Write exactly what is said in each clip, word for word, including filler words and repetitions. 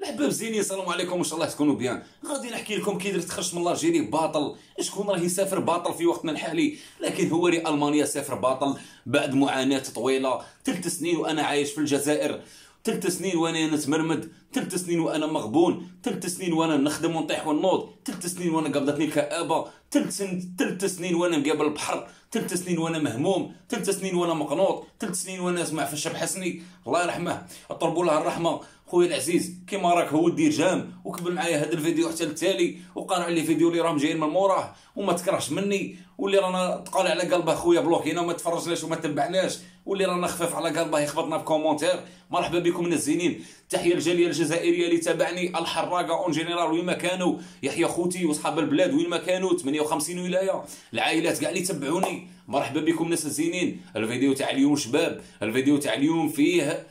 الحباب زينين، السلام عليكم، ان شاء الله تكونوا بيان. غادي نحكي لكم كي درت خرجت من الجيري باطل. شكون راه يسافر باطل في وقتنا الحالي؟ لكن هو ري المانيا سافر باطل بعد معاناه طويله، ثلاث سنين وانا عايش في الجزائر، ثلاث سنين وانا نتمرمد، ثلاث سنين وانا مغبون، ثلاث سنين وانا نخدم ونطيح ونوض، ثلاث سنين وانا قبضتني الكآبه، ثلاث سن... ثلاث سنين وانا مقابل البحر، ثلاث سنين وانا مهموم، ثلاث سنين وانا مقنوط، ثلاث سنين وانا نسمع في الشاب حسني الله يرحمه، اطلبوا له الرحمه. خويا العزيز كيما راك هو دير جام وكمل معايا هذا الفيديو حتى للتالي، وقارع لي فيديو اللي راهم جايين من موراه، وما تكرهش مني، واللي رانا تقال على قلبه خويا بلوكينا وما تفرجناش وما تبعناش، واللي رانا خفاف على قلبه يخبطنا في كومونتير. مرحبا بكم الناس الزينين، تحيه للجاليه الجزائريه اللي تابعني، الحراقه اون جينيرال وين ما كانوا، يحيى خوتي واصحاب البلاد وين ما كانوا، ثمانية وخمسين ولايه، العائلات كاع اللي تبعوني، مرحبا بكم الناس الزينين. الفيديو تاع اليوم شباب، الفيديو تاع اليوم فيه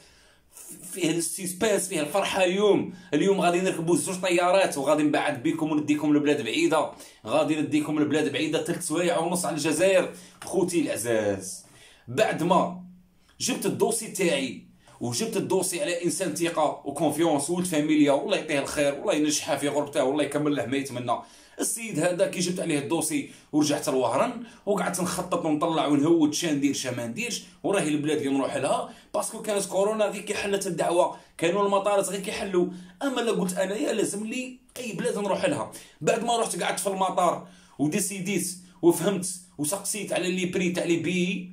فيه السيسبانس، فيه الفرحه. اليوم اليوم غادي نركبوا زوج طيارات وغادي نبعد بكم ونديكم لبلاد بعيده، غادي نديكم لبلاد بعيده ثلاث سوايع ونص على الجزائر. خوتي العزاز، بعد ما جبت الدوسي تاعي وجبت الدوسي على انسان ثقه وكونفيونس ولد فاميليا، والله يعطيه الخير والله ينجحها في غربته والله يكمل له ما يتمنى. السيد هذا كي جبت عليه الدوسي ورجعت لوهران وقعدت نخطط ونطلع ونهود شا ندير شا ما نديرش، وراهي البلاد اللي نروح لها باسكو كانت كورونا غير كي حلت الدعوه، كانوا المطارات غير كيحلوا. اما لا قلت انايا لازم لي اي بلاد نروح لها. بعد ما رحت قعدت في المطار وديسيديت وفهمت وسقسيت على لي بري تاع لي بي،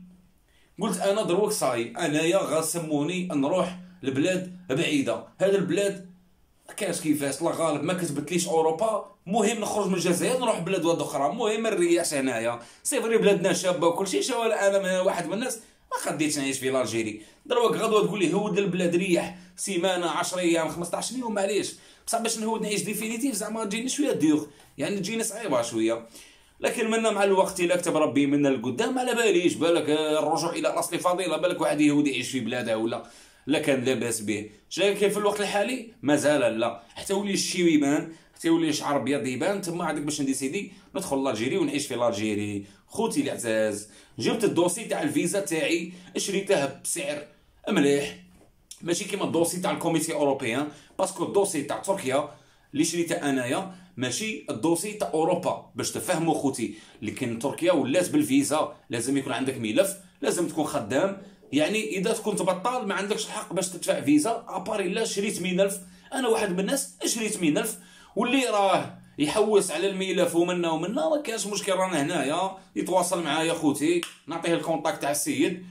قلت انا دروك صاي انايا غاسموني نروح لبلاد بعيده. هذا البلاد كاش كيفاش لا غالب ما كتبتليش اوروبا، مهم نخرج من الجزائر نروح بلاد واحده اخرى، مهم نريح هنايا. سي فري بلادنا شابه وكل شيء شوال، انا من واحد من الناس ما خديتش نعيش في الجيري. دروك غدوه تقول لي هود البلاد ريح سيمانه عشرة ايام خمسطاش يوم معليش، بصح باش نهود نعيش ديفينيتيف زعما تجيني شويه ديوغ، يعني تجيني صعيبه شويه. لكن منا مع الوقت الا كتب ربي منا القدام على باليش بالك الرجوع الى الاصل فضيله، بالك واحد يهودي يعيش في بلاده ولا لا كان لاباس به. شايف كيف في الوقت الحالي مازال لا، حتى ولي الشيو يبان، حتى ولي شعر ابيض يبان، تما عندك باش نديسيدي ندخل لالجيري ونعيش في لالجيري. خوتي العزاز، جبت الدوسي تاع الفيزا تاعي شريته بسعر مليح، ماشي كيما الدوسي تاع الكوميتي اوروبيان، باسكو الدوسي تاع تركيا اللي شريته انايا ماشي الدوسي تاع اوروبا. باش تفهموا خوتي، لكن تركيا ولات بالفيزا لازم يكون عندك ملف، لازم تكون خدام، يعني اذا كنت بطال ما عندكش الحق باش تدفع فيزا ابار الا شريت ملف. انا واحد من الناس شريت ملف، واللي راه يحوس على الملف ومنا ومنا ما كاش مشكل، رانا هنايا يتواصل معايا خوتي، نعطيه الكونتاكت تاع السيد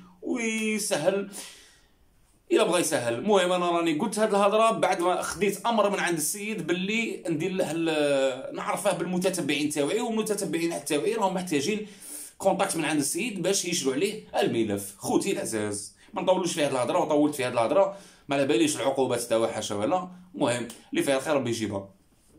ويسهل الا بغى يسهل. المهم انا راني قلت هاد الهضره بعد ما خديت امر من عند السيد باللي ندير له نعرفه بالمتتبعين تاوعي، والمتتبعين تاوعي راهم محتاجين كونتاكت من عند السيد باش يشروا عليه الملف. خوتي العزاز ما نطولوش في هاد الهضره، وطولت في هاد الهضره ما على باليش العقوبات تاعها حاشا ولا، المهم اللي فيها الخير ربي يجيبها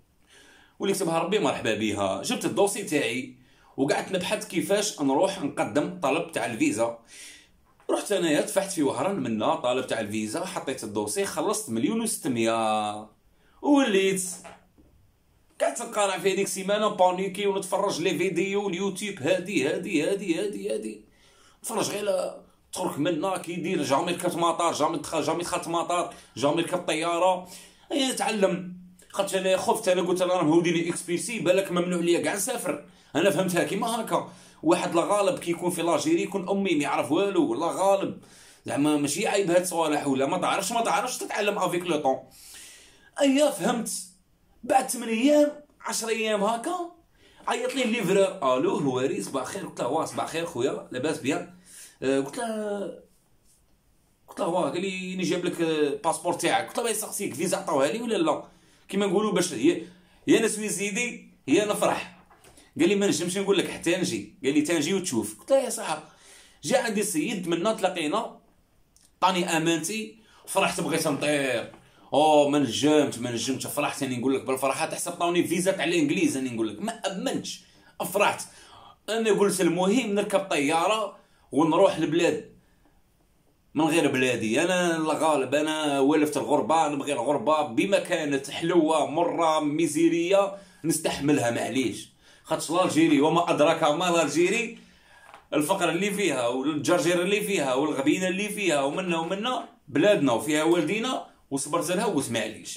واللي كتبها ربي مرحبا بها. جبت الدوسي تاعي وقعدت نبحث كيفاش نروح نقدم طلب تاع الفيزا. رحت انايا دفعت في وهران منا طالب تاع الفيزا، حطيت الدوسي، خلصت مليون وستمية، وليت قعدت نقارع في هذيك السيمانه بانيكي ونتفرج لي فيديو اليوتيوب هادي هادي هادي هادي هادي نتفرج غير على ترك منا كيدير جامي ركبت مطار، جامي دخل جامي دخلت مطار، جامي ركب طياره، اي نتعلم. خاطر انا خفت، انا قلت انا راهم هوديني اكس بي سي بالك ممنوع ليا كاع نسافر. انا فهمتها كيما هكا، واحد لا غالب كي يكون في لاجيري يكون امي ما يعرف والو، لا غالب زعما ماشي عيب هاد الصوالح، ولا ما تعرفش ما تعرفش تتعلم افيك لو طون. ايا فهمت. بعد ثمانية ايام عشرة ايام هكا عيط لي الليفرور، الو هواري صباح الخير، قلت له واه صباح الخير خويا لاباس بيان، أه قلت له قلت له واه، قال لي ني جايب لك الباسبور تاعك، قلت له باغي يسقسيك فيزا عطاوها لي ولا لا، كيما نقولوا باش هي يا نسوي زيدي هي نفرح. قال لي ما نجمش نقول لك حتى نجي، قال لي تنجي وتشوف، قلت له يا صح. جا عندي السيد منا تلاقينا عطاني امانتي، فرحت بغيت نطير، او ما نجمت ما نجمتش فرحت، راني نقول لك بالفرحه تحسب عطاوني فيزا تاع الانجليز، راني نقول لك ما امنتش فرحت. انا قلت المهم نركب طياره ونروح لبلاد من غير بلادي، انا الغالب انا ولفت الغربه، نبغي الغربه بما كانت حلوه مره ميزيريه نستحملها معليش، خاطش لالجيري وما ادراك ما لالجيري، الفقر اللي فيها والجرجير اللي فيها والغبينه اللي فيها ومنا ومنا بلادنا وفيها والدينا، وصبرت لها وسمعليش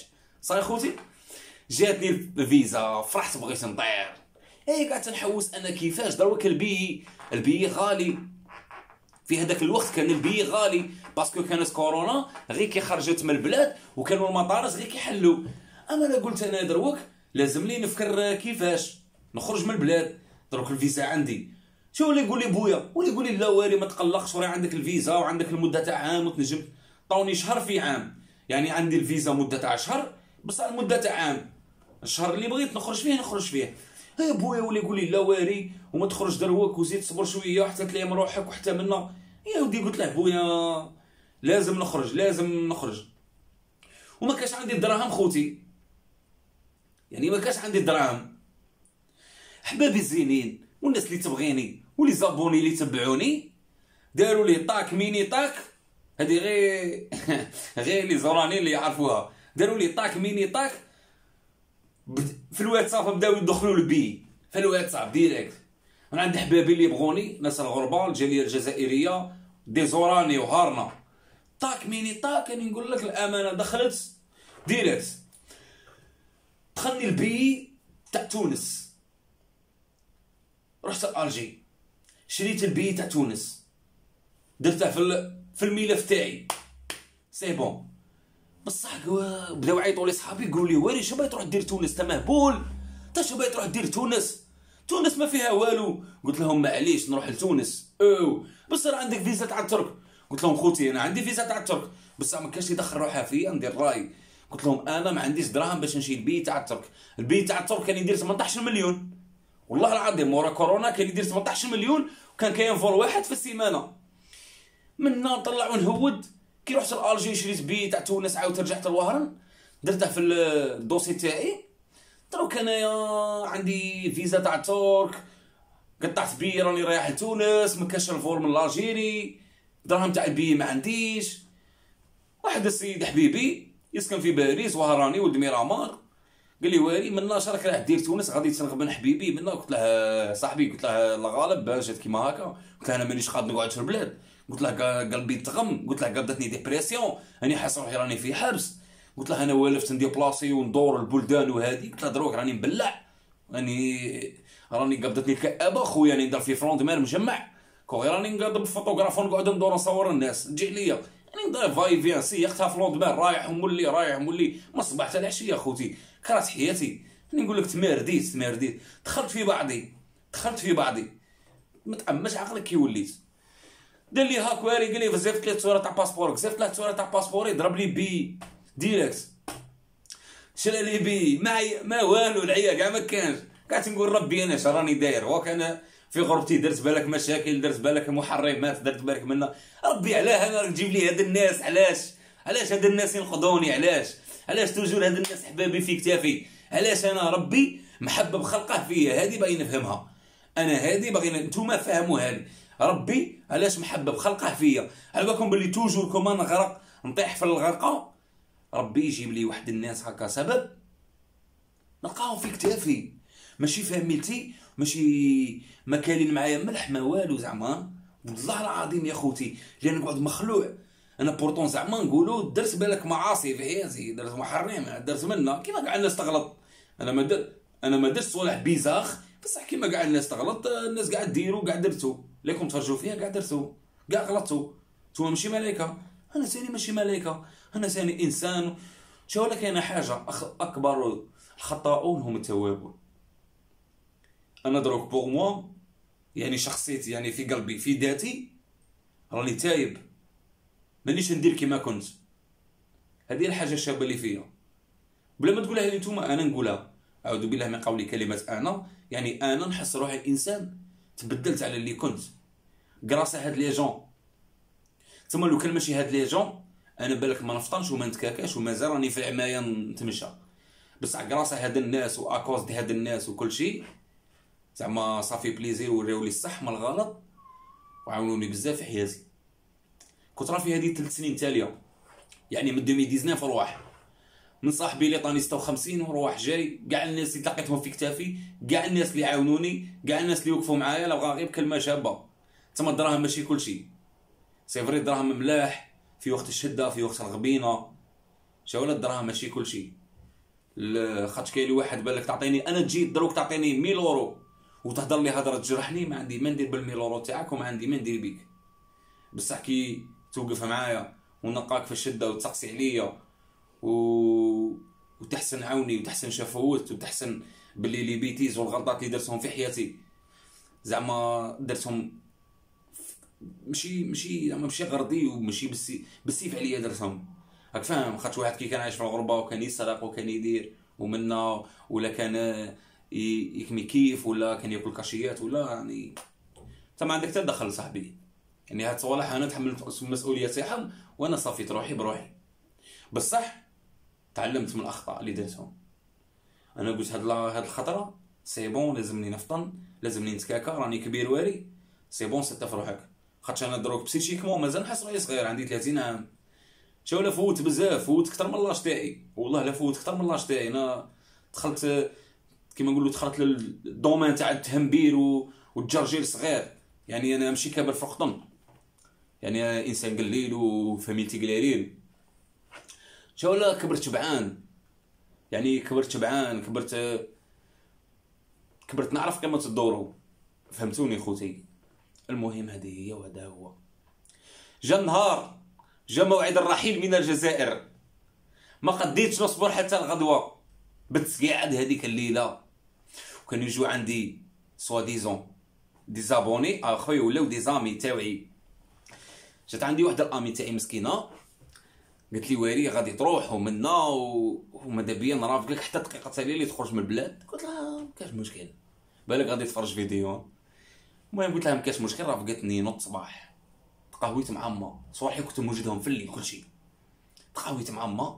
صاي خوتي جاتني الفيزا، فرحت بغيت نطير. اي قعدت نحوس انا كيفاش دروك البي البي غالي. في هذاك الوقت كان البي غالي باسكو كانت كورونا غير كي خرجت من البلاد وكانوا المطارات غير كيحلوا. اما انا قلت انا دروك لازم لي نفكر كيفاش نخرج من البلاد. دروك الفيزا عندي، شو اللي يقول لي بويا واللي يقول لي لا واري ما تقلقش وراه عندك الفيزا وعندك المده تاع عام وتنجم. طوني شهر في عام، يعني عندي الفيزا مده تاع شهر بصح المده تاع عام. الشهر اللي بغيت نخرج فيه نخرج فيه. هي بويا واللي يقول لي لا واري وما تخرج دروك وزيد صبر شويه حتى تلاقي روحك وحتى منا. يا ودي قلت له بويا لازم نخرج لازم نخرج. وما كاش عندي الدراهم خوتي، يعني ما كاش عندي الدراهم. حبابي الزينين والناس اللي تبغيني واللي زابوني اللي تبعوني داروا لي طاك ميني طاك. هذه غير غير اللي زوراني اللي يعرفوها. داروا لي طاك ميني طاك في الواتساب، بداو يدخلوا البي في الواتساب ديريكت. انا عندي حبابي اللي يبغوني، ناس الغربه الجاليه الجزائريه دي زوراني وهارنا. طاك ميني طاك. انا نقول لك الامانه دخلت ديريكت، دخلني البي تاع تونس. رحت الجي شريت البي تاع تونس، درته في في الملف تاعي سي بون. بصح بداو يعيطوا لي صحابي يقولوا لي واري شو باغي تروح دير تونس؟ تا مهبول، تا شو باغي تروح دير تونس؟ تونس ما فيها والو. قلت لهم معليش نروح لتونس. او بس راه عندك فيزا تاع الترك. قلت لهم خوتي انا عندي فيزا تاع الترك بصح ما كاش يدخل روحها فيا ندير راي. قلت لهم انا ما عنديش دراهم باش نشري البي تاع الترك. البي تاع الترك كان يدير ثمنطاش مليون والله العظيم. مورا كورونا كان يدير ثمنطاش مليون وكان كاين فول واحد في السيمانه. منا نطلع ونهود. كي رحت لالجي شريت بي تاع تونس عاود رجعت لوهران درته في الدوسي تاعي. دروك انايا عندي فيزا تاع الترك، قطعت بي راني رايح لتونس، ما كاش الفول من الجيري، دراهم تاع البي ما عنديش. واحد السيد حبيبي يسكن في باريس وهراني ولد ميرامار قال لي واري منا شراك راح دير تونس غادي تنغبن حبيبي منا. قلت له صاحبي قلت له الله غالب جات كيما هكا. قلت له انا مانيش قاد نقعد في البلاد. قلت له قلبي تغم. قلت له قابدتني ديبرسيون راني حاس روحي راني في حبس. قلت له انا والفت ندير بلاصي وندور البلدان وهذه. قلت له دروك راني مبلع، راني راني قابدتني الكآبه خويا. راني ندير في فروند مان مجمع كو راني نقاد فوتوغراف ونقعد ندور نصور الناس تجي عليا. راني ندير فاي فيان سيختها في لوند مان رايح ومولي رايح ومولي من الصباح حتى العشيه خوتي. كرهت حياتي. راني نقول لك تمارديت تمارديت. دخلت في بعضي دخلت في بعضي ما تعمش عقلك كي وليت. دار لي هاك واري قال لي زفت لي الصوره تاع باسبورك. زفت له الصوره تاع باسبوري ضرب لي بي ديريكت. شرا لي بي ما ما والو العيا كاع ما كانش. قعدت نقول ربي انا اش راني داير وك انا في غربتي درت بالك مشاكل درت بالك محرمات درت بالك منا. ربي علاه انا تجيب لي هاد الناس؟ علاش علاش هاد الناس ينقضوني؟ علاش علاش توجور هاد الناس حبابي في كتافي؟ علاش انا ربي محبب خلقه فيا؟ هادي باغي نفهمها انا، هادي باغي نتوما فهموها لي. ربي علاش محبب خلقه فيا؟ على بالكم باللي توجور كوما نغرق نطيح في الغرقه. ربي يجيب لي واحد الناس هكا سبب نلقاهم في كتافي، ماشي فهميلتي ماشي ما كاين معايا ملح ما والو زعما. والله العظيم يا خوتي لان نقعد مخلوع انا بورطون زعما نقولوا درت بالك معاصي في حياتي، درت محرم درت منا كيما كاع الناس تغلط. انا ما درت انا ما درت صالح بيزاخ بصح كيما كاع الناس تغلط. الناس كاع ديروا كاع درتو ليكم تفرجوا فيها كاع درتو كاع غلطتوا. نتوما ماشي ملائكه، انا ثاني ماشي ملائكه، انا ثاني انسان. شو لك انا حاجه اكبر الخطاؤون هم التوابون. انا دروك بوغ موا يعني شخصيتي يعني في قلبي في ذاتي راني تايب مانيش ندير كيما كنت. هذه الحاجه الشابه اللي فيا بلا ما تقولها لي نتوما انا نقولها. اعوذ بالله من قولي كلمه انا، يعني انا نحس روحي انسان تبدلت على اللي كنت غراس هاد لي جون. ثم لو كان ماشي هاد لي جون انا بالك ما نفطنش وما نتكاكاش ومازال راني في العمايه نتمشى. بصح غراس هاد الناس واكوز دي هاد الناس وكل شيء زعما صافي بليزير وراو لي الصح من الغلط وعاونوني بزاف في حياتي. كنت راه في هذه ثلاث سنين تاليه يعني من ألفين وتسعطاش رواح من صاحبي اللي طاني ستة وخمسين ورواح جاي كاع الناس اللي لقيتهم في كتافي كاع الناس اللي عاونوني كاع الناس اللي وقفوا معايا. لا بغا غير بكلمه شابه تما الدراهم ماشي كل شيء. سي فري الدراهم ملاح في وقت الشده في وقت الغبينه. شاولا الدراهم ماشي كل شيء. خاطش كاين لي واحد بالك تعطيني انا تجي دروك تعطيني مية اورو وتهضر لي هضره تجرحني، ما عندي ما ندير بالمية اورو تاعك وما عندي ما ندير بيك. بصح كي توقف معايا ونلقاك في الشده وتسقسي عليا و... وتحسن عوني وتحسن شفوت وتحسن باللي لي بيتيز والغلطات اللي درتهم في حياتي زعما درتهم ماشي ماشي زعما ماشي غردي وماشي بالسي بالسيف عليا درتهم، راك فاهم. خاطر واحد كي كان عايش في الغربه وكان يسرق وكان يدير ومنا ولا كان يكمي كيف ولا كان ياكل كاشيات ولا يعني انت ما عندك تدخل صاحبي. يعني هاد الصوالح انا تحملت المسؤوليه تاعهم وانا صافيت روحي بروحي. بصح تعلمت من الاخطاء اللي درتهم. انا قلت هاد هاد الخطره سي بون لازمني نفطن، لازمني نتكاكا، راني كبير واري، سي بون سيت في روحك. خاطش انا دروك بسيكيكمون مازال نحس روحي صغير، عندي ثلاثين عام. شو لا فوت بزاف، فوت اكثر من لاج تاعي، والله لا فوت اكثر من لاج تاعي. انا دخلت كيما نقولوا دخلت للدومين تاع التهمبير والجرجير صغير. يعني انا ماشي كابر في الخطن، يعني أنا انسان قليل وفاميلتي قليلين. شو لا كبرت شبعان، يعني كبرت شبعان، كبرت كبرت نعرف كما تدوروا، فهمتوني خوتي. المهم هذه هي وهذا هو. جا النهار، جا موعد الرحيل من الجزائر، ما قديتش نصبر حتى الغدوه. بت قاعد هذيك الليله وكانوا يجوا عندي سوا ديزون دي زابوني اخويا ولاو دي زامي تاوعي. جات عندي واحده الامي تاعي مسكينه قالت لي واري غادي تروح ومنا وماذا بيا نرافقك حتى دقيقه تاليه اللي تخرج من البلاد. قلت لها ما كاش مشكل، بالك غادي تفرج فيديو. المهم قلت لها ما كاش مشكل، رافقتني نوض صباح، تقهويت مع ما صباحي كنت موجودهم في الليل كلشي. تقهويت مع ما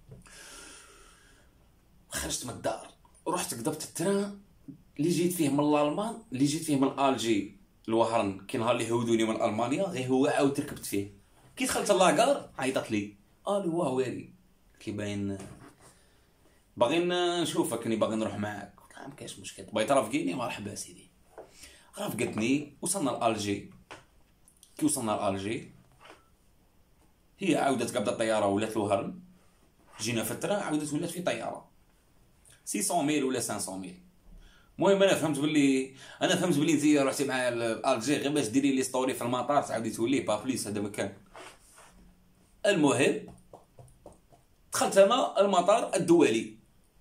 خرجت من الدار ورحت قدبت التران اللي جيت فيه من الالمان، اللي جيت فيه من الجي الوهران. كي نهار اللي هودوني من المانيا غير هو عاود ركبت فيه. كي دخلت لاكار عيطت لي قال واه واري، قلت لي باين باغي نشوفك، راني باغي نروح معاك. قلت لها ما كاينش مشكل، بغيت ترافقيني مرحبا سيدي. رافقتني وصلنا لالجي. كي وصلنا لالجي هي عاودت قبضت الطياره ولات الوهران، جينا في التران عاودت ولات في طياره ستمية ميل ولا خمسمية ميل. المهم انا فهمت باللي انا فهمت باللي انت رحتي معايا لالجي غير باش ديري لي ستوري في المطار تعاودي تولي با بليس هذا مكان. المهم دخلت انا المطار الدولي،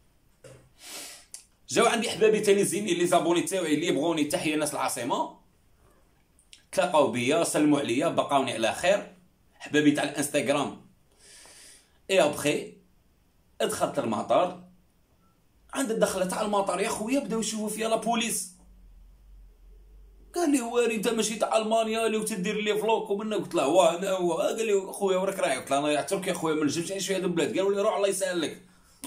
جاو عندي حبابي تاني زيني لي زابوني تاوعي اللي يبغوني تحيه ناس العاصمه، تلاقاو بيا سلموا عليا بقاوني على خير، حبابي تاع الانستغرام. اي ابخي دخلت المطار، عند الدخله تاع المطار يا خويا بداو يشوفوا فيا لا بوليس. قال لي واري انت ماشي تاع المانيا اللي وتدير لي فلوك ومنا؟ قلت له واه انا هو. قال لي خويا وراك رايح؟ قلت له انا يعترك يا خويا ما نجمش نعيش في هذا البلاد. قالوا لي روح الله يسهل لك.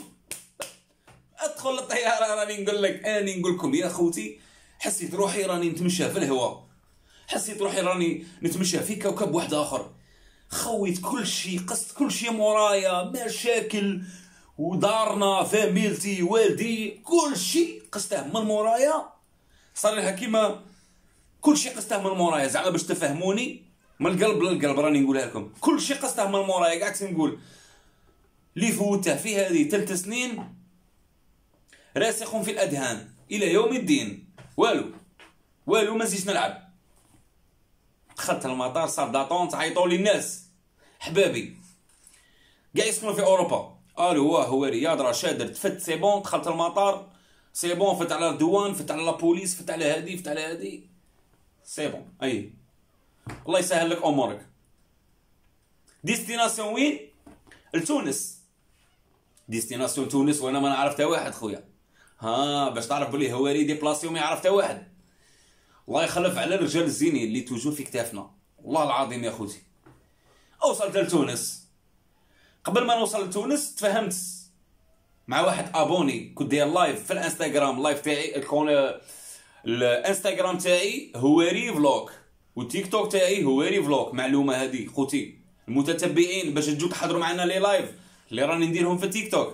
ادخل الطياره راني نقول لك اني نقول لكم يا خوتي حسيت روحي راني نتمشى في الهواء، حسيت روحي راني نتمشى في كوكب واحد اخر. خويت كل شيء، قصت كل شيء مورايا، مشاكل ودارنا فاميلتي والدي كل شيء قصته من مورايا. صار لها كيما كل شيء قصته من مورايا زعما باش تفهموني من القلب للقلب راني نقولها لكم. كل شيء قصته من مورايا قعدت نقول لي فوته في هذه ثلاث سنين راسخ في الاذهان الى يوم الدين. والو والو ما زيدش نلعب. دخلت المطار صار داطونت عيطوا لي الناس حبابي كاع يسكنوا في اوروبا. قالوا واه هو رياض راه شادر تفت سي بون. دخلت المطار سي بون، فت على الدوان، فت على لابوليس، فت على هادي، فت على هادي، سي بون. اي الله يسهل لك امورك. ديستيناسيون وين؟ لتونس. ديستيناسيون تونس وانا ما نعرف حتى واحد خويا. ها باش تعرف بلي هواري ديبلاسي وما يعرف حتى واحد. الله يخلف على الرجال الزينين اللي توجور في كتافنا والله العظيم يا خوتي. اوصلت لتونس. قبل ما نوصل لتونس تفهمت مع واحد ابوني كنت داير لايف في الانستغرام. لايف تاعي الكون الانستغرام تاعي هواري فلوك والتيك توك تاعي هواري فلوك. معلومه هذه خوتي المتتبعين باش تجوا تحضروا معنا لي لايف اللي راني نديرهم في التيك توك،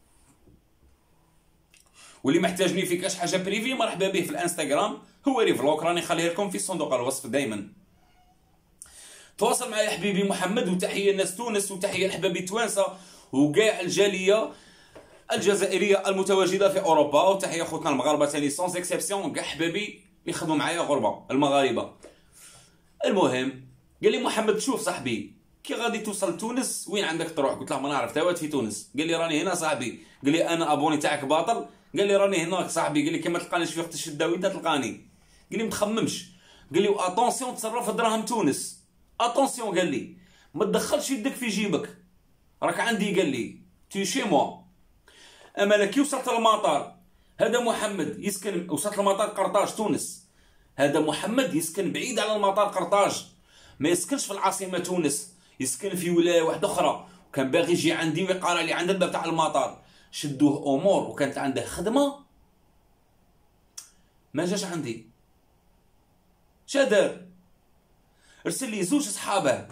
واللي محتاجني في كاش حاجه بريفي مرحبا به في الانستغرام هواري فلوك، راني خليه لكم في صندوق الوصف دائما. تواصل معايا حبيبي محمد، وتحيه لناس تونس وتحيه لحبابي توانسه وكاع الجاليه الجزائريه المتواجده في اوروبا، وتحيه خوتنا المغاربه ثاني سونس اكسبسيون كاع حبابي اللي يخدموا معايا غربه المغاربه. المهم قال لي محمد شوف صاحبي كي غادي توصل لتونس وين عندك تروح؟ قلت له ما نعرف تاوات في تونس. قال لي راني هنا صاحبي. قال لي انا ابوني تاعك باطل. قال لي راني هناك صاحبي. قال لي كي ما تلقانيش في وقت الشده وين تلقاني؟ قال لي ما تخممش. قال لي اتونسيون تصرف دراهم تونس، اتونسيون. قال لي ما تدخلش يدك في جيبك راك عندي. قال لي تي شي موا. اما كي وصلت للمطار هذا محمد يسكن، وصلت للمطار قرطاج تونس، هذا محمد يسكن بعيد على المطار قرطاج، ما يسكنش في العاصمه تونس، يسكن في ولايه واحده اخرى، وكان باغي يجي عندي ويقرا لي عند الباب تاع المطار. شدوه امور وكانت عنده خدمه ما جاش عندي. شادر ارسل لي زوج صحابه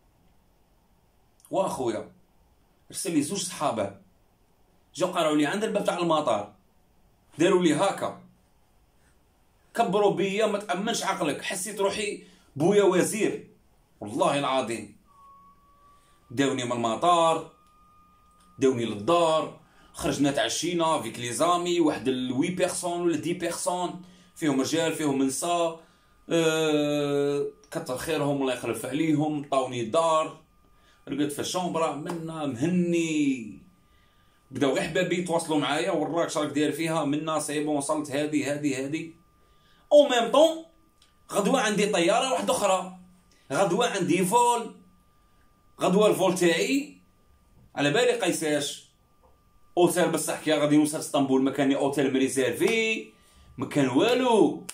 واخويا، ارسل لي زوج صحابه جاو قراو لي عند الباب تاع المطار، داروا لي هكا كبروا بيا ما تامنش عقلك، حسيت روحي بويا وزير والله العظيم. داوني من المطار داوني للدار، خرجنا تعشينا فيك لي زامي واحد الوي بيرسون ولا دي بيرسون، فيهم رجال فيهم نساء، أه كتر خيرهم الله يخلف عليهم. طاوني الدار رقدت في الشومبرا منا مهني، بداو غير حبابي يتواصلوا معايا وراك شراك داير فيها منا سيبون وصلت هادي هادي هادي. او ميم طون غدوه عندي طياره واحده اخرى، غدوه عندي فول، غدوه الفول تاعي على بالي قيساش اوتيل بصح كي غادي نوصل اسطنبول ما كان اوتيل مريزيرفي ما كان والو،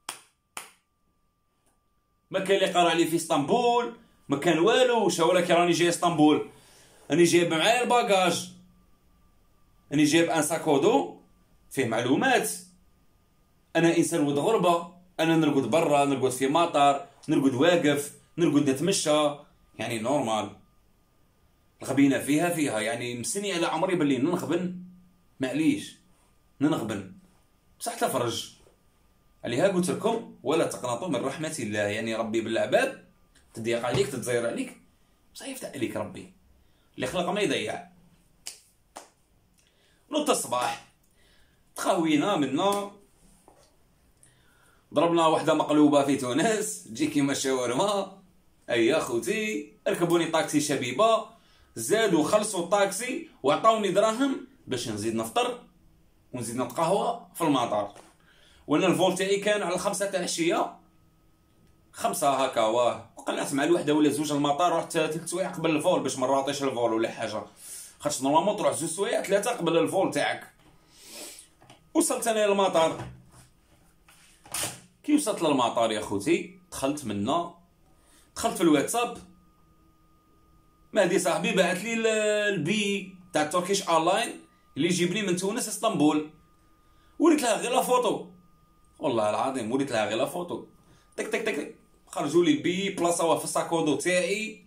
ما كان اللي قرا لي في اسطنبول ما كان والو. شاورا كي راني جاي اسطنبول راني جايب معايا الباكاج، راني جايب ان ساكودو فيه معلومات. انا انسان ولد غربه، انا نرقد برا، نرقد في مطار، نرقد واقف، نرقد نتمشى، يعني نورمال. الغبينه فيها فيها يعني مسني على عمري باللي ننغبن معليش ننغبن بصح تفرج عليها. قلت لكم ولا تقنطوا من رحمه الله، يعني ربي بالعباد تضيق عليك تتزير عليك بصح يفتح عليك ربي اللي خلق ما يضيع. نوض الصباح تخوينا منا ضربنا واحده مقلوبه في تونس تجي كيما الشاورما. اي يا خوتي ركبوني طاكسي شبيبه، زادوا خلصوا الطاكسي وعطاوني دراهم باش نزيد نفطر ونزيد نتقهوى في المطار. وانا الفول تاعي كان على الخمسة تاع العشيه، خمسة هكا واه، وقلعت مع الوحده ولا زوج المطار. رحت ثلاث سوايع قبل الفول باش ما نراطيش الفول ولا حاجه، خاطش نورمالمون تروح زوج سوايع ثلاثه قبل الفول تاعك. وصلت انا للمطار، كي وصلت للمطار يا خوتي دخلت منا، دخلت في الواتساب، مهدي صاحبي بعث لي البي تاع تركيش اونلاين اللي يجيبني من تونس اسطنبول. وريت لها غير لا فوتو والله العظيم، وريت لها غير لا فوتو، تك تك تك خرجوا لي البي بلاصه في الساكودو تاعي.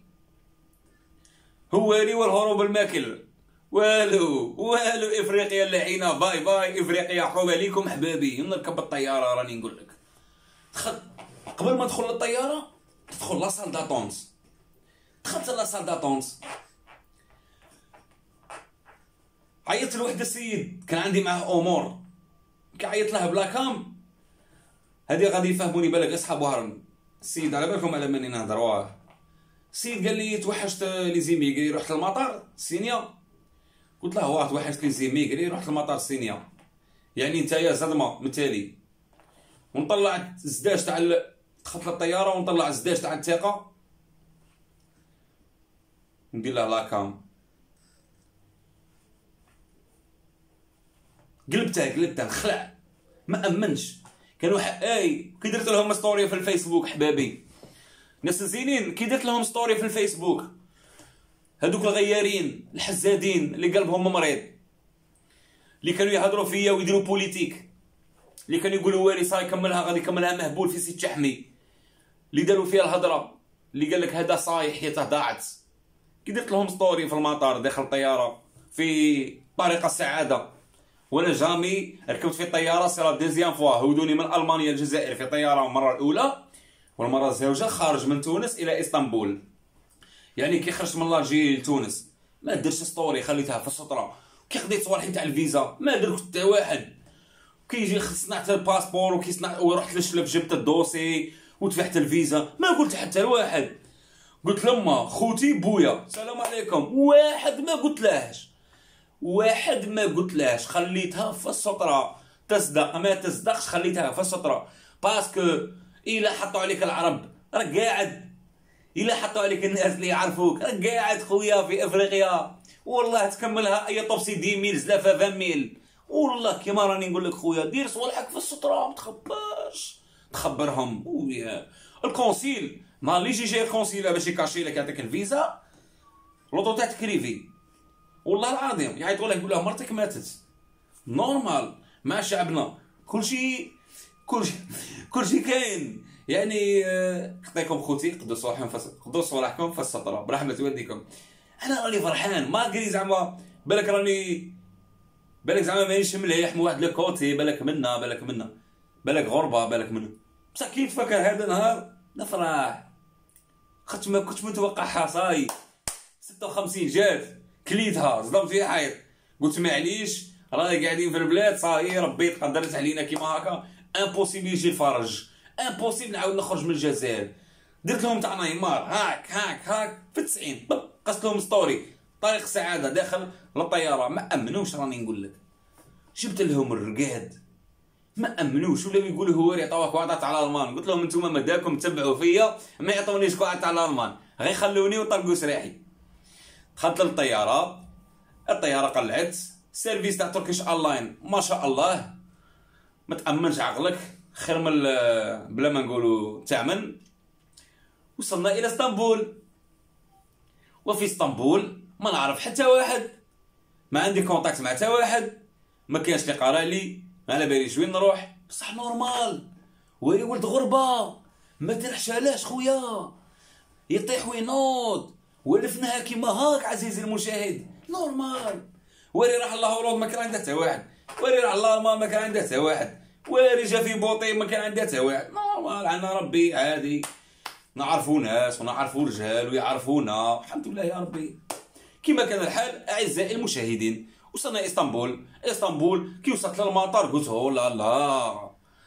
هو لي والهروب الماكل والو والو. افريقيا اللعينه باي باي افريقيا، حوب عليكم حبابي. نركب الطياره راني نقول لك. دخل قبل ما ندخل للطياره تدخل لا سال داتونس. دخلت لا سال داتونس، عيطت لواحد السيد كان عندي معاه امور، كي عيطت له بلا كام هادي غادي يفهموني بالك اصحاب هرم. السيد على بالكم على ماني نهضر واه. السيد قال لي توحشت لي زيمي، قال لي رحت للمطار الصينيه. قلت له واه توحشت لي زيمي، قال لي رحت للمطار الصينيه، يعني نتايا زدمه مثالي. ونطلع الزداج تاع دخلت للطياره ونطلع الزداج تاع الثقه ندير له لاكام. قلبته قلبته نخلع ما امنش. كانوا اي كي درت لهم ستوري في الفيسبوك حبابي ناس زينين، كي درت لهم ستوري في الفيسبوك هذوك الغيارين الحزادين اللي قلبهم مريض، اللي كانوا يهضروا فيا ويديروا بوليتيك، اللي كانوا يقولوا واري صاي كملها غادي يكملها مهبول في سيت شحمي، اللي داروا فيها الهضره، اللي قال لك هذا صاي حياته ضاعت. كي درت لهم ستوري في المطار داخل الطياره في طريق السعاده، وانا جامي ركبت في الطياره سي لا دوزيام فوا، هودوني من المانيا الجزائر في طياره المره الاولى، والمره الزوجه خارج من تونس الى اسطنبول. يعني كي خرجت من لاجي لتونس ما درتش ستوري خليتها في السطره، كي خديت صوالحي تاع الفيزا ما درت حتى واحد. كيجي صنعت الباسبور وكيصنع ورحت للشلف جبت الدوسي ودفعت الفيزا ما قلت حتى لواحد. قلت لما خوتي بويا السلام عليكم، واحد ما قلت لهاش، واحد ما قلت لهاش، خليتها في السطرة، تصدق ما تصدقش خليتها في السطرة. باسكو الا حطوا عليك العرب راك قاعد، الا حطوا عليك الناس اللي يعرفوك راك قاعد خويا في افريقيا، والله تكملها اي طوبسي دي ميل زلافه عشرين ميل، والله كيما راني نقول لك خويا دير صوالحك في السطرة ما تخبرش، تخبرهم. ويا الكونسيل نهار اللي يجي جاي الكونسيل باش يكاشي لك يعطيك الفيزا لوطو تاع تكريفي، والله العظيم يعيطوا له يقول له مرتك ماتت. نورمال مع شعبنا كلشي كلشي كلشي كاين. يعني يعطيكم خوتي قدوا صوالحكم قدوا صوالحكم في السطرة برحمة والديكم. انا راني فرحان ما قري زعما بالك راني بالك زعما مانيش مليح من واحد لوكوتي، بالك منا بالك منا بالك غربه بالك منا، بصح كي تفكر هذا النهار نفرح. خاطر ما كنتش متوقعها صاي ستة وخمسين جات كليتها صدمت فيها حيط، قلت معليش رانا قاعدين في البلاد صاي ربي تقدرت علينا كيما هكا امبوسيبل يجي الفرج، امبوسيبل نعاود نخرج من الجزائر. درت لهم تاع نيمار هاك هاك هاك في التسعين قصت لهم ستوري طريق سعاده داخل للطياره ما امنوش راني نقول لك. جبت لهم الرقاد ما امنوش ولاو يقولوا هو يعطوك كواطا تاع الالمان. قلت لهم نتوما مداكم تبعوا فيا ما يعطونيش كواطا تاع الالمان غير يخلوني وطلقوا سراحي. دخلت للطياره، الطياره قلعت، السيرفيس تاع تركيش اونلاين ما شاء الله ما تامنش عقلك خير من بلا ما نقولوا تامن. وصلنا الى اسطنبول، وفي اسطنبول ما نعرف حتى واحد، ما عندي كونتاكت مع حتى واحد، ما كانش اللي قرا لي، ما على باليش وين نروح، بصح نورمال ويلي ولد غربه ما ترحش علاش خويا يطيح وينوض ولفناها كيما هاك عزيزي المشاهد نورمال. ويلي راح الله اوروب ما كان عنده حتى واحد، ويلي راح الله ما كان عنده حتى واحد، ويلي جا في بوطي ما كان عنده حتى واحد. نورمال عندنا ربي عادي، نعرفوا ناس ونعرفوا رجال ويعرفونا الحمد لله يا ربي. كما كان الحال اعزائي المشاهدين وصلنا اسطنبول. اسطنبول كي وصلت للمطار قلت هو لا لا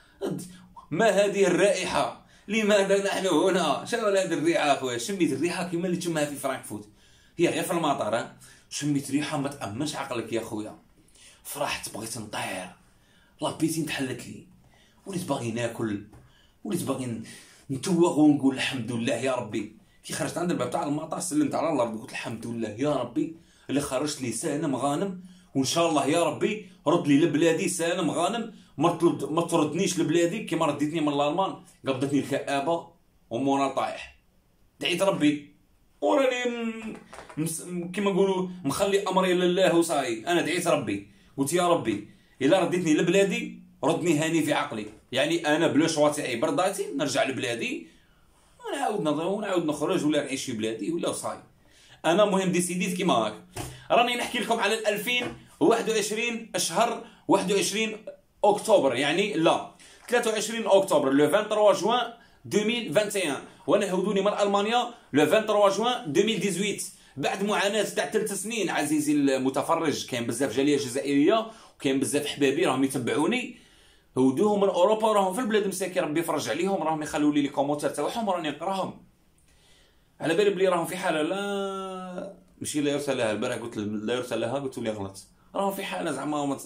ما هذه الرائحه، لماذا نحن هنا؟ شنو هذه الريحه اخويا؟ شميت الريحه كما اللي تشمها في فرانكفورت، هي غير في المطار شميت ريحه ما تامنش عقلك يا خويا. فرحت بغيت نطير، لابيتي تحلت لي، وليت باغي ناكل، وليت باغي نتوغ ونقول الحمد لله يا ربي. كي خرجت عند الباب تاع المطار سلمت على الله قلت الحمد لله يا ربي اللي خرجت لي سالم غانم، وان شاء الله يا ربي رد لي لبلادي سالم غانم، ما ما تردنيش لبلادي كيما رديتني من الالمان قبضتني الكآبه ومونا طايح. دعيت ربي وراني مس... كيما نقولوا مخلي امري لله وصاي. انا دعيت ربي قلت يا ربي الا رديتني لبلادي ردني هاني في عقلي، يعني انا بلا شوا تاعي برضاتي نرجع لبلادي ونعاود نضرب ونعاود نخرج ولا نعيش في بلادي ولا صاي. انا مهم ديسيديت كيما هاك. راني نحكي لكم على ألفين وواحد وعشرين شهر واحد وعشرين اكتوبر، يعني لا ثلاثة وعشرين اكتوبر لو ثلاثة وعشرين جوان ألفين وواحد وعشرين، وانا هودوني من المانيا لو ثلاثة وعشرين جوان ألفين وثمانية عشر بعد معاناه تاع ثلاث سنين. عزيزي المتفرج كاين بزاف جاليه جزائريه وكاين بزاف حبابي راهم يتبعوني هودوهم من اوروبا راهم في البلاد مساكين ربي يفرج عليهم، راهم يخلوا لي لي كومونتير تاعهم راني نقراهم. على بالي بلي راهم في حاله لا ماشي لا يرثى لها، البارح قلت لا يرثى لها قلت لي غلط، راهم في حاله زعما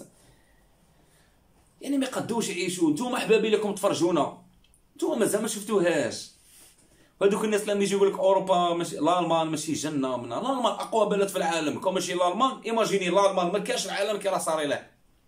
يعني ما يقدوش يعيشوا. نتوما احبابي لكم تفرجونا، نتوما مازال ما شفتوهاش. هذوك الناس لما يجيو يقول لك اوروبا ماشي الالمان ماشي جنه، من الالمان اقوى بلد في العالم كون ماشي الالمان ايماجيني الالمان ما كاش العالم كي راه صار له.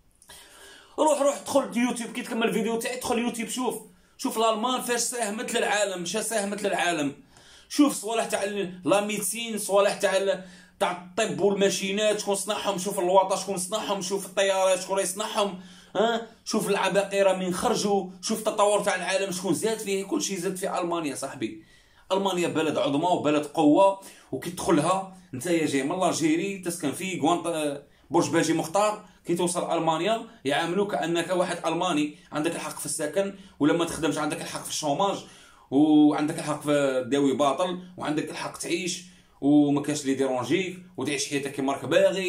روح روح دخل يوتيوب كي تكمل الفيديو تاعي ادخل يوتيوب شوف شوف الالمان فاش ساهمت للعالم، شا ساهمت للعالم. شوف صوالح تاع لا ميديسين، صوالح تاع تاع الطب والماشينات شكون صنعهم، شوف الواطه شكون صنعهم، شوف الطيارات شكون يصنعهم، ها شوف العباقره من خرجوا، شوف التطور تاع العالم شكون زاد فيه، كل شيء زاد في المانيا صاحبي. المانيا بلد عظمى وبلد قوه، وكي تدخلها انت جاي من الجيري تسكن في غوانط برج باجي مختار، كي توصل المانيا يعاملوك كانك واحد الماني، عندك الحق في السكن ولما ما تخدمش عندك الحق في الشوماج، وعندك الحق في داوي باطل، وعندك الحق تعيش وما كاش لي ديرونجيك وتعيش حياتك كيما راك باغي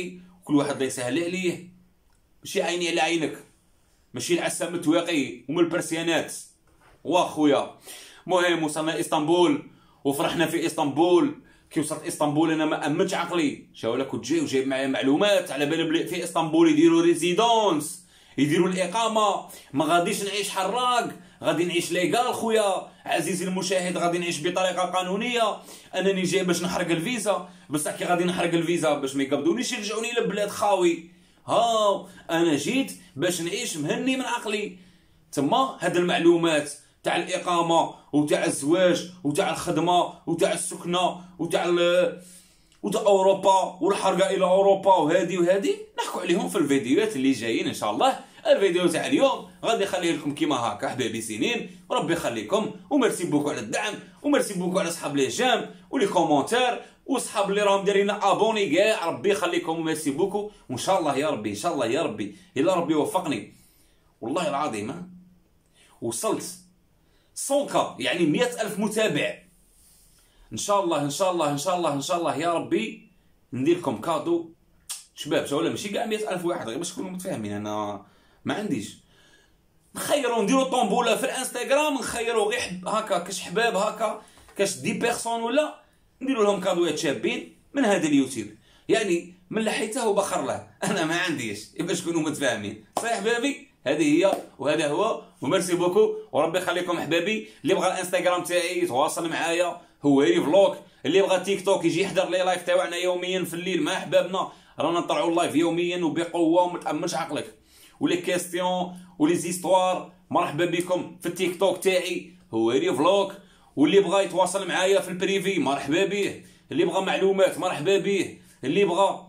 كل واحد الله يسهل عليه، ماشي عيني على عينك، ماشي العسام متواقي ومن البرسيانات واخويا. المهم وصلنا اسطنبول وفرحنا في اسطنبول. كي وصلت اسطنبول انا ما امنتش عقلي، شاولا كنت جاي وجايب معايا معلومات على بالي بلي في اسطنبول يديروا ريزيدونس، يديروا الاقامه، ما غاديش نعيش حراق، غادي نعيش ليغال خويا عزيزي المشاهد، غادي نعيش بطريقه قانونيه. انني جاي باش نحرق الفيزا، بصح كي غادي نحرق الفيزا باش ما يقبضونيش يرجعوني لبلاد خاوي. ها انا جيت باش نعيش مهني من عقلي. تما هاد المعلومات تاع الاقامه وتاع الزواج وتاع الخدمه وتاع السكنه وتاع وتاع اوروبا والحرقه الى اوروبا وهادي وهادي نحكوا عليهم في الفيديوهات اللي جايين ان شاء الله. الفيديو تاع اليوم غادي نخليه لكم كيما هكا حبايبي سنين، وربي يخليكم وميرسي بوكو على الدعم وميرسي بوكو على صحاب لي جام ولي كومونتير وصحاب اللي راهم دايرين ابوني كاع، ربي يخليكم وميرسي بوكو. وان شاء الله يا ربي ان شاء الله يا ربي الا ربي وفقني والله العظيم ها وصلت صوكا يعني مئة ألف متابع ان شاء الله ان شاء الله ان شاء الله ان شاء الله يا ربي ندير لكم كادو شباب. ولا ماشي كاع مئة ألف واحد غير باش تكونوا متفاهمين، انا ما عنديش نخيروا نديروا طومبوله في الانستغرام، نخيروا غير هكا كاش حباب هكا كاش دي بيرسون ولا نديروا لهم كادوات شابين من هذا اليوتيوب، يعني من لحيته وبخر له. انا ما عنديش باش تكونوا متفاهمين صحيح حبابي. هذه هي وهذا هو وميرسي بوكو وربي يخليكم حبابي. اللي بغى الانستغرام تاعي يتواصل معايا هواري فلوق، اللي بغى تيك توك يجي يحضر لي لايف تاعنا يوميا في الليل مع احبابنا، رانا نطلعوا اللايف يوميا وبقوه وما تامنش عقلك. ولي كيستيون ولي زيستوار مرحبا بكم في التيك توك تاعي هواري فلوق. واللي بغى يتواصل معايا في البريفي مرحبا به، اللي بغى معلومات مرحبا به، اللي بغى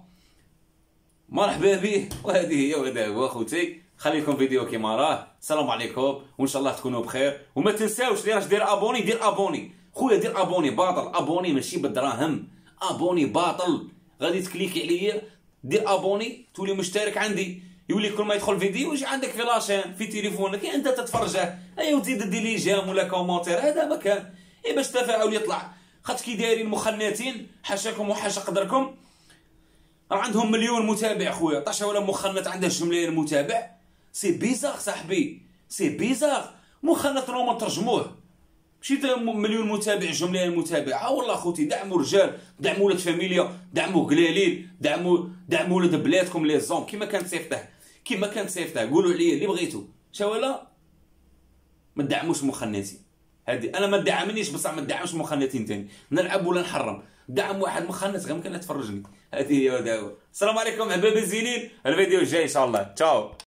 مرحبا به. وهذه هي وهذا هو اخوتي. خليكم فيديو كيما راه. السلام عليكم وان شاء الله تكونوا بخير. وما تنساوش اللي راش دير ابوني دير ابوني خويا، دير ابوني باطل، ابوني ماشي بالدراهم، ابوني باطل. غادي تكليكي عليا دير ابوني تولي مشترك عندي، يولي كل ما يدخل فيديو يجي عندك في لاشين في تليفونك انت تتفرجه. ايوا تزيد دير لي جام ولا كومونتير، هذا مكان اي باش التفاعل يطلع. خاطر كي دايرين مخناتين حاشاكم وحاشا قدركم راه عندهم مليون متابع خويا، طاشا ولا مخنت عنده جملين متابع. سي بيزار صاحبي سي بيزار. مخنت راهو ما ترجموه ماشي مليون متابع جملين متابع. ها والله خوتي دعموا رجال، دعموا ولاد فاميليا، دعموا قلالين، دعموا دعموا ولاد بلادكم لي زون كيما كانت صيفطه كيما كانت صيفطه. قولوا عليا اللي بغيتو شاولا ما تدعموش مخناتين. هادي انا ما دعمنيش بصح ما تدعمش مخناتين ثاني، نلعب ولا نحرم. دعم واحد مخنت غير ممكن تفرجني. هذه هي. السلام عليكم حبايبي الزينين، الفيديو الجاي ان شاء الله. تشاو.